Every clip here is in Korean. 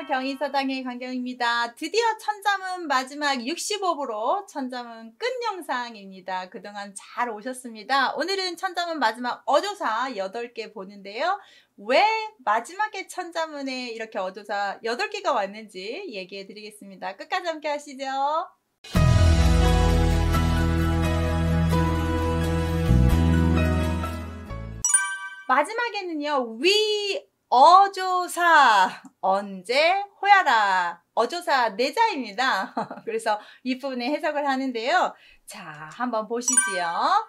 경인서당의 강경입니다. 드디어 천자문 마지막 65부로 천자문 끝 영상입니다. 그동안 잘 오셨습니다. 오늘은 천자문 마지막 어조사 8개 보는데요. 왜 마지막에 천자문에 이렇게 어조사 8개가 왔는지 얘기해 드리겠습니다. 끝까지 함께 하시죠. 마지막에는요, 어조사, 언제, 호야라. 어조사 내자입니다. 그래서 이 부분에 해석을 하는데요. 자, 한번 보시지요.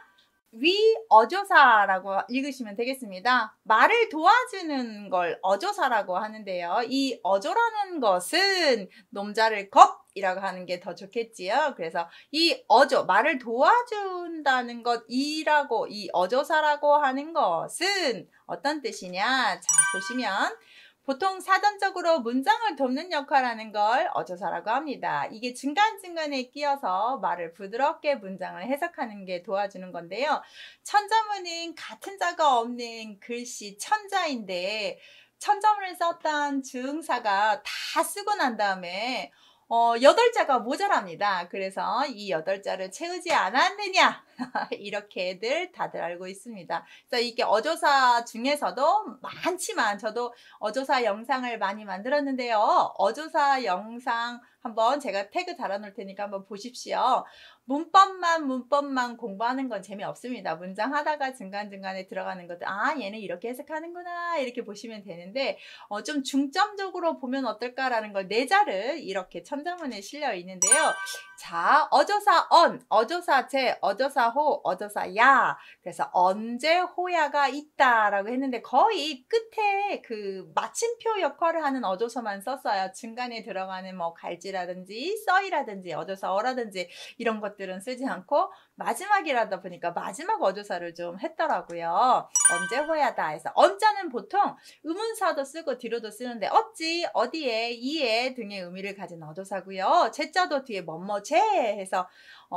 어조사라고 읽으시면 되겠습니다. 말을 도와주는 걸 어조사라고 하는데요. 이 어조라는 것은 놈자를 것이라고 하는 게 더 좋겠지요. 그래서 이 어조, 말을 도와준다는 것이라고, 이 어조사라고 하는 것은 어떤 뜻이냐? 자, 보시면 보통 사전적으로 문장을 돕는 역할을 하는 걸 어조사라고 합니다. 이게 중간중간에 끼어서 말을 부드럽게 문장을 해석하는 게 도와주는 건데요. 천자문은 같은 자가 없는 글씨 천자인데 천자문을 썼던 주응사가 다 쓰고 난 다음에 8자가 모자랍니다. 그래서 이 8자를 채우지 않았느냐 이렇게들 다들 알고 있습니다. 그래서 이게 어조사 중에서도 많지만 저도 어조사 영상을 많이 만들었는데요. 어조사 영상 한번 제가 태그 달아놓을 테니까 한번 보십시오. 문법만 공부하는 건 재미없습니다. 문장 하다가 중간중간에 들어가는 것들, 아, 얘는 이렇게 해석하는구나, 이렇게 보시면 되는데, 좀 중점적으로 보면 어떨까라는 걸 내자를 이렇게 천자문에 실려 있는데요. 자, 어조사 어조사 제, 어조사 호, 어조사 야. 그래서 언제 호야가 있다라고 했는데 거의 끝에 그 마침표 역할을 하는 어조서만 썼어요. 중간에 들어가는 뭐 갈지라든지 써이라든지 어조사 어라든지 이런 것들은 쓰지 않고 마지막이라다 보니까 마지막 어조사를 좀 했더라고요. 언제 호야다 해서 언자는 보통 의문사도 쓰고 뒤로도 쓰는데 어찌, 어디에, 이에 등의 의미를 가진 어조사고요. 제자도 뒤에 뭐뭐제 해서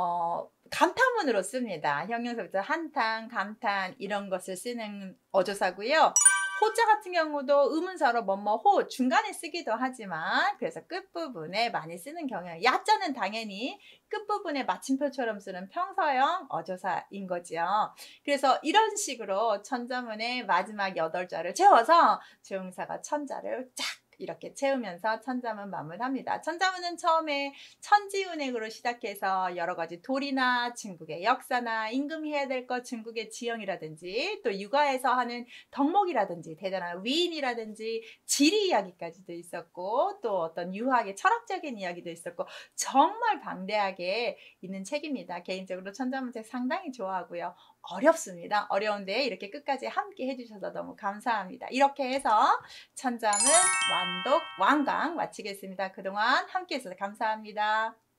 감탄문으로 씁니다. 형용사부터 한탄, 감탄 이런 것을 쓰는 어조사고요. 호자 같은 경우도 의문사로 뭐뭐호 중간에 쓰기도 하지만 그래서 끝부분에 많이 쓰는 경우에요. 야자는 당연히 끝부분에 마침표처럼 쓰는 평서형 어조사인 거죠. 그래서 이런 식으로 천자문의 마지막 8자를 채워서 주응사가 천자를 쫙 이렇게 채우면서 천자문 마무리합니다. 천자문은 처음에 천지운행으로 시작해서 여러 가지 도리나 중국의 역사나 임금이 해야 될 것 중국의 지형이라든지 또 육아에서 하는 덕목이라든지 대단한 위인이라든지 지리 이야기까지도 있었고 또 어떤 유학의 철학적인 이야기도 있었고 정말 방대하게 있는 책입니다. 개인적으로 천자문 책 상당히 좋아하고요. 어렵습니다. 어려운데 이렇게 끝까지 함께 해주셔서 너무 감사합니다. 이렇게 해서 천자문 완독 완강 마치겠습니다. 그동안 함께 해주셔서 감사합니다.